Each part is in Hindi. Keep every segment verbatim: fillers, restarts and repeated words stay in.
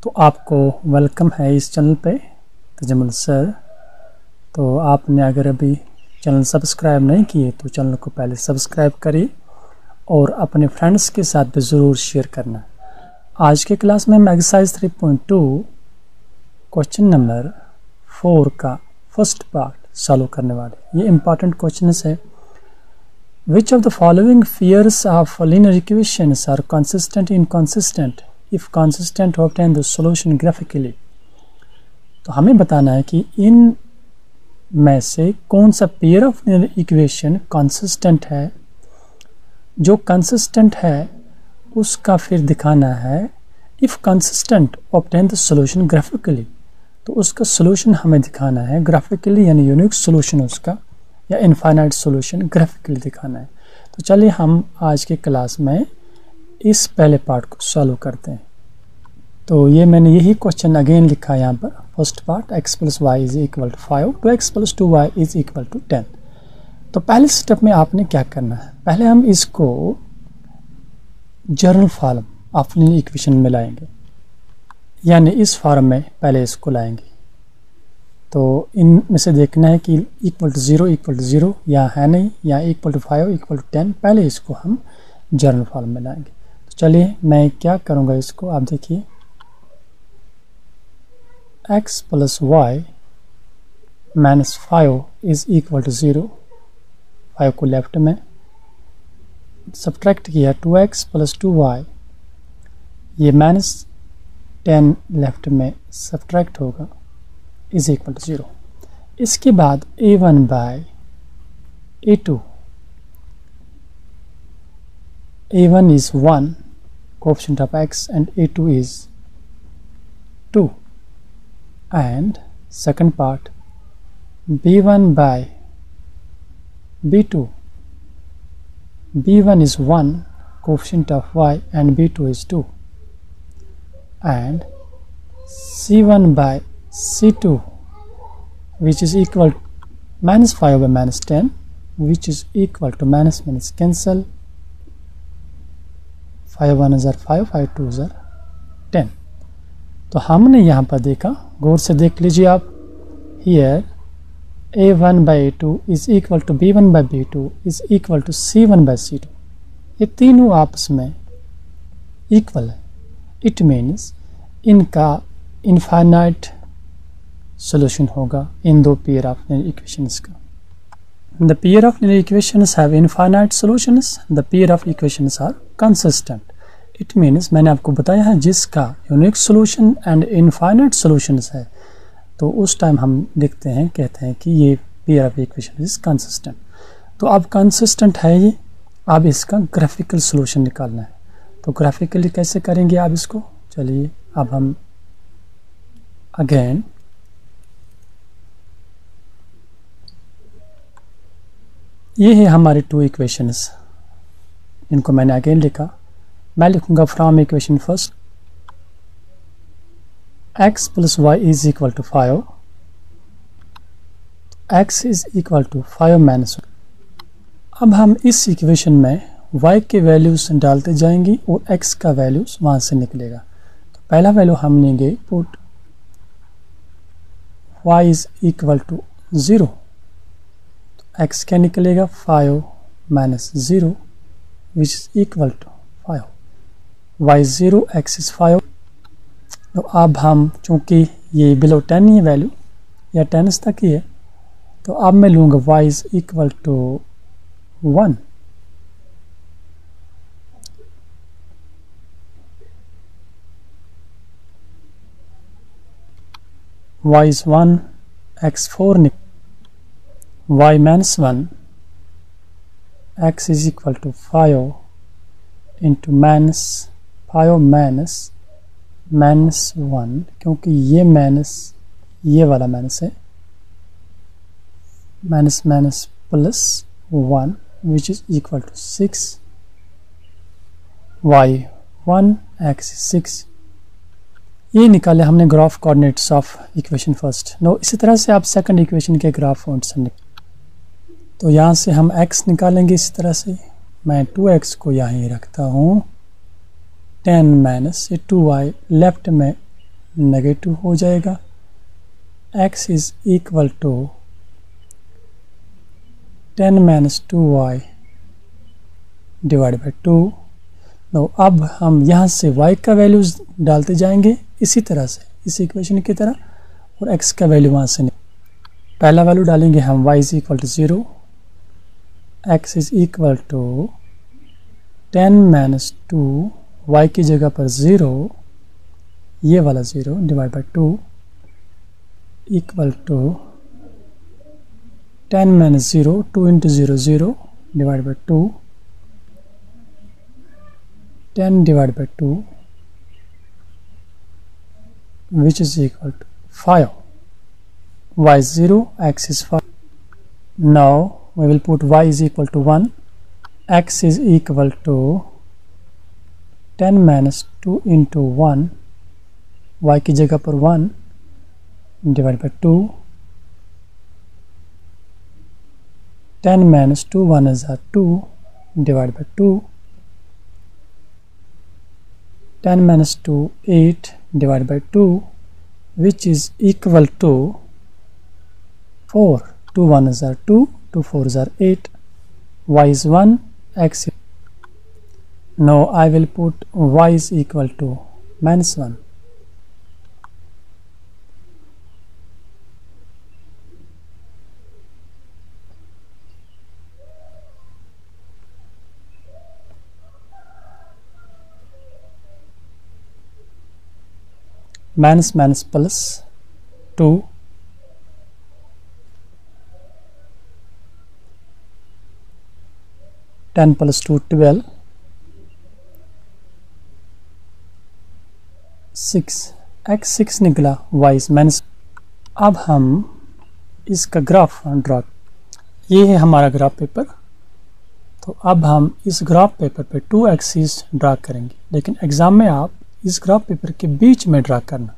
तो आपको वेलकम है इस चैनल पे तजम्मुल सर। तो आपने अगर अभी चैनल सब्सक्राइब नहीं किए तो चैनल को पहले सब्सक्राइब करिए और अपने फ्रेंड्स के साथ भी ज़रूर शेयर करना। आज के क्लास में हम exercise three point two question number four का फर्स्ट पार्ट सॉल्व करने वाले। ये इम्पॉर्टेंट क्वेश्चन है। Which of the following pairs of linear equations are consistent inconsistent? If consistent, obtain the solution graphically. तो हमें बताना है कि इन में से कौन सा pair of linear equation consistent है। जो consistent है उसका फिर दिखाना है if consistent, obtain the solution graphically। तो उसका solution हमें दिखाना है graphically, यानी यूनिक solution उसका या इनफाइनाइट सॉल्यूशन ग्राफिकली दिखाना है। तो चलिए हम आज के क्लास में इस पहले पार्ट को सॉल्व करते हैं। तो ये मैंने यही क्वेश्चन अगेन लिखा है यहाँ पर। First part x plus y is equal to five two x plus two y is equal to ten. तो पहले स्टेप में आपने क्या करना है, पहले हम इसको general form of linear equation में लाएंगे, यानी इस फॉर्म में पहले इसको लाएंगे। तो इनमें से देखना है कि equal to zero equal to zero या है नहीं, या equal to five equal to ten. पहले इसको हम जनरल फॉर्म में लाएंगे। तो चलिए मैं क्या करूँगा, इसको आप देखिए x plus y minus five is equal to zero. Five को लेफ्ट में सब्ट्रैक्ट किया, two x plus two y, ये माइनस टेन लेफ्ट में सब्ट्रैक्ट होगा, इज इक्वल टू ज़ीरो। इसके बाद a one by a two, a one is one, coefficient of x, and a two is two. And second part b one by b two, b one is one, coefficient of y, and B to is two. And c one by C two, which is equal minus five by minus ten, which is equal to minus minus cancel, five one is five, five two is ten। तो हमने यहाँ पर देखा, गौर से देख लीजिए आप। here a one by a two is equal to b one by b two is equal to c one by c two। ये तीनों आपस में इक्वल है। इट मीन्स इनका इनफाइनाइट सॉल्यूशन होगा इन दो पेयर ऑफ लिनियर इक्वेशंस का। The pair of linear equations have infinite solutions, the pair of equations are consistent. It means मैंने आपको बताया है जिसका unique solution and infinite solutions है, तो उस टाइम हम लिखते हैं, कहते हैं कि ये pair of equation is consistent. तो अब कंसिस्टेंट है ये, अब इसका ग्राफिकल सॉल्यूशन निकालना है। तो ग्राफिकली कैसे करेंगे आप इसको, चलिए अब हम अगेन ये है हमारे टू इक्वेशंस जिनको मैंने अगेन लिखा। मैं लिखूंगा from equation first x plus y is equal to five, x is equal to five minus one. अब हम इस इक्वेशन में y के वैल्यूज डालते जाएंगे और x का वैल्यूज वहां से निकलेगा। तो पहला वैल्यू हम लेंगे put y is equal to zero, x क्या निकलेगा, five minus zero which is equal to five. Y zero, x is five. तो अब हम चूंकि ये बिलो टेन ही वैल्यू या टेन तक ही है, तो अब मैं लूँगा y is equal to one. y is one, x four निक y minus one, x is equal to five into minus five minus minus one, क्योंकि ये माइनस ये वाला माइनस है, minus minus plus one which is equal to six. y one, x six. ये निकाले हमने graph coordinates of equation first. No इसी तरह से आप सेकंड इक्वेशन के ग्राफ कोऑर्डिनेट्स। तो यहाँ से हम x निकालेंगे इसी तरह से। मैं टू एक्स को यहाँ ही रखता हूँ, ten minus two y left में नेगेटिव हो जाएगा। x is equal to ten minus two y divide by two. तो अब हम यहाँ से y का वैल्यूज डालते जाएंगे इसी तरह से, इस इक्वेशन की तरह, और x का वैल्यू वहाँ से नहीं। पहला वैल्यू डालेंगे हम y is equal to zero, x is equal to ten minus two, y की जगह पर ज़ीरो, ये वाला zero divide by two equal to ten minus zero, two into zero zero divide by two, ten divide by two which is equal to five. Y is zero, x is five. Now we will put y is equal to one, x is equal to ten minus two into one, y की जगह पर one divide by two, ten minus two, one is two divide by two, ten minus two, eight divided by two, which is equal to four. two one is are two, two four is are eight, y is one, x is. Now I will put y is equal to minus one. Minus minus plus two, ten plus two, twelve, six, x six निकला, y is minus। अब हम इसका ग्राफ ड्रा, ये है हमारा ग्राफ पेपर। तो अब हम इस ग्राफ पेपर पे टू एक्सिस ड्रा करेंगे, लेकिन एग्जाम में आप इस ग्राफ पेपर के बीच में ड्रा करना।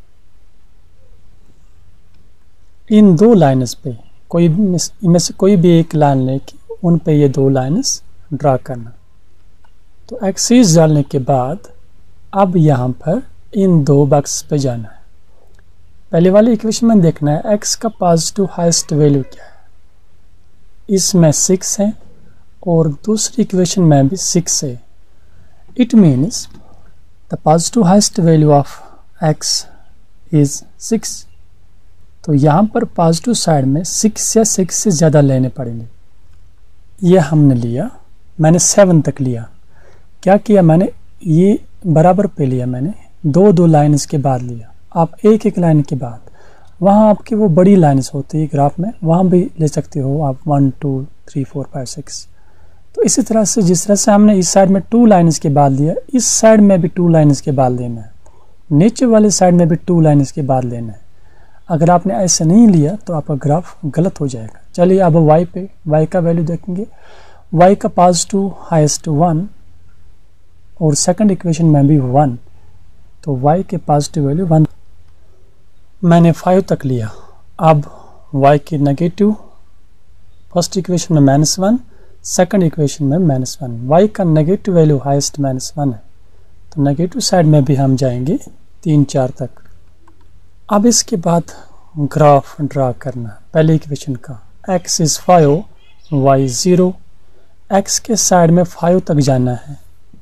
इन दो लाइन्स पे कोई इनमें से कोई भी एक लाइन लेके उन पे ये दो लाइन्स ड्रा करना। तो एक्सिस डालने के बाद अब यहाँ पर इन दो बॉक्स पे जाना है। पहले वाले इक्वेशन में देखना है x का पॉजिटिव हाईएस्ट वैल्यू क्या है, इसमें सिक्स है और दूसरी इक्वेशन में भी सिक्स है। It means the positive highest value of x is six. तो यहाँ पर पॉजिटिव साइड में सिक्स या सिक्स से ज़्यादा लेने पड़ेंगे। ये हमने लिया, मैंने सेवन तक लिया। क्या किया मैंने, ये बराबर पे लिया, मैंने दो दो लाइन्स के बाद लिया। आप एक एक लाइन के बाद, वहाँ आपकी वो बड़ी लाइन्स होती है ग्राफ में, वहाँ भी ले सकते हो आप, one two three four five six. तो इसी तरह से जिस तरह से हमने इस साइड में टू लाइन्स के बाद लिया, इस साइड में भी टू लाइन्स के बाद लेना है, नीचे वाले साइड में भी टू लाइन्स के बाद लेना है। अगर आपने ऐसे नहीं लिया तो आपका ग्राफ गलत हो जाएगा। चलिए अब y पे, y का वैल्यू देखेंगे। y का पॉजिटिव हाईएस्ट वन और सेकंड इक्वेशन में भी वन, तो y के पॉजिटिव वैल्यू वन। मैंने फाइव तक लिया। अब y की नेगेटिव, फर्स्ट इक्वेशन में माइनस वन, सेकंड इक्वेशन में माइनस वन। y का negative value highest minus one है, तो नेगेटिव साइड में भी हम जाएंगे तीन चार तक। अब इसके बाद ग्राफ ड्रा करना पहले इक्वेशन का। x is five, y zero, x के साइड में फाइव तक जाना है।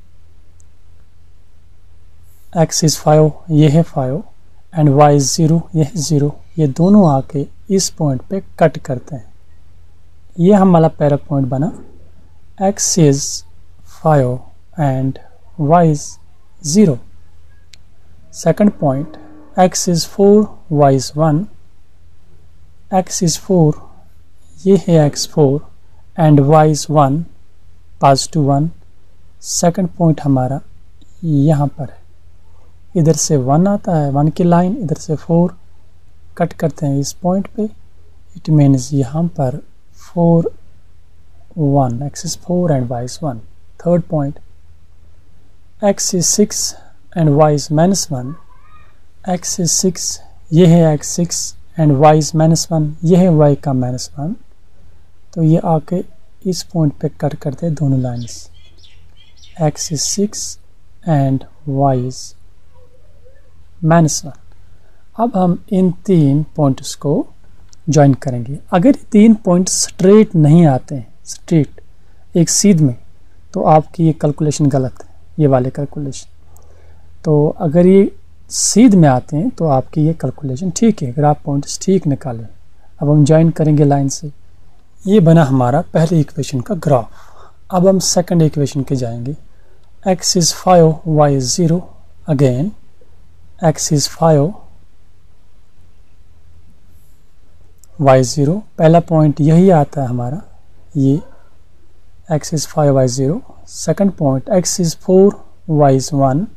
x इज फाइव, ये है five, and y is zero, ये है ज़ीरो। ये दोनों आके इस पॉइंट पे कट करते हैं। ये हमारा पहला पॉइंट बना, x is five and y is zero. Second point, x is four, y is one, x is four, ये है x four and y is one, positive one. Second point हमारा यहाँ पर है, इधर से वन आता है, वन की लाइन, इधर से फोर, कट करते हैं इस पॉइंट पे। इट मीन्स यहाँ पर four one, x is four and y is वन। Third point, x is six and y is minus one, x is six, ये है x six and y is minus one, ये है y का माइनस वन। तो ये आके इस पॉइंट पे कट करते हैं दोनों lines, x is six and y is minus one. अब हम इन तीन पॉइंट्स को ज्वाइन करेंगे। अगर ये तीन पॉइंट स्ट्रेट नहीं आते हैं, स्ट्रेट एक सीध में, तो आपकी ये कैलकुलेशन गलत है, ये वाले कैलकुलेशन। तो अगर ये सीध में आते हैं तो आपकी ये कैलकुलेशन ठीक है, अगर आप पॉइंट्स ठीक निकालें। अब हम ज्वाइन करेंगे लाइन से। ये बना हमारा पहले इक्वेशन का ग्राफ। अब हम सेकंड इक्वेशन के जाएंगे। x is five, y is zero. Again x is five, y is zero. पहला पॉइंट यही आता है हमारा, ये x is five, y is zero. Second point x is four, y is one.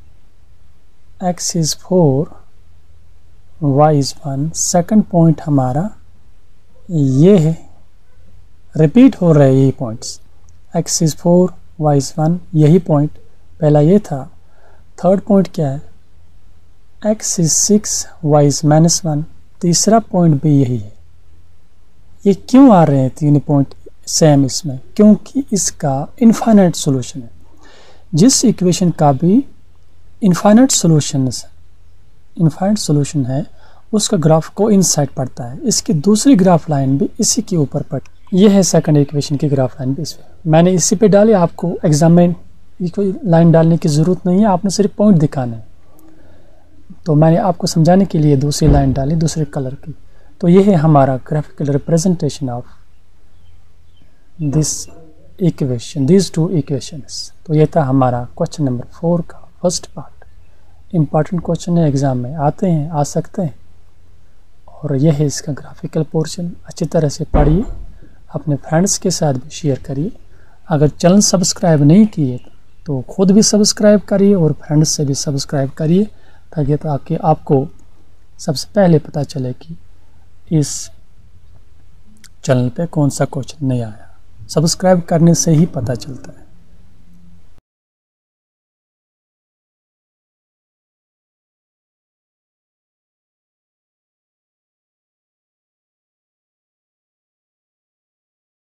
x is four, y is one. Second point हमारा ये है, रिपीट हो रहे ये points, x is four, y is one, यही पॉइंट पहला ये था। थर्ड पॉइंट क्या है, x is six, y is minus one. तीसरा पॉइंट भी यही है। ये क्यों आ रहे हैं तीन पॉइंट सेम इसमें? क्योंकि इसका इनफाइनाइट सॉल्यूशन है। जिस इक्वेशन का भी इनफाइनाइट सॉल्यूशन इनफाइनाइट सॉल्यूशन है उसका ग्राफ को इनसाइड पड़ता है। इसकी दूसरी ग्राफ लाइन भी इसी के ऊपर पड़ती है। ये है सेकंड इक्वेशन की ग्राफ लाइन भी इस पे मैंने इसी पे डाली। आपको एग्जाम में कोई लाइन डालने की ज़रूरत नहीं है, आपने सिर्फ पॉइंट दिखाना है। तो मैंने आपको समझाने के लिए दूसरी लाइन डाली दूसरे कलर की। तो ये है हमारा graphical representation of this equation, this two equations. तो ये था हमारा क्वेश्चन नंबर फोर का फर्स्ट पार्ट। इम्पॉर्टेंट क्वेश्चन है, एग्जाम में आते हैं, आ सकते हैं। और यह है इसका ग्राफिकल पोर्शन। अच्छी तरह से पढ़िए, अपने फ्रेंड्स के साथ भी शेयर करिए। अगर चैनल सब्सक्राइब नहीं किए तो खुद भी सब्सक्राइब करिए और फ्रेंड्स से भी सब्सक्राइब करिए, ताकि ताकि आपको सबसे पहले पता चले कि इस चैनल पे कौन सा क्वेश्चन नहीं आया। सब्सक्राइब करने से ही पता चलता है।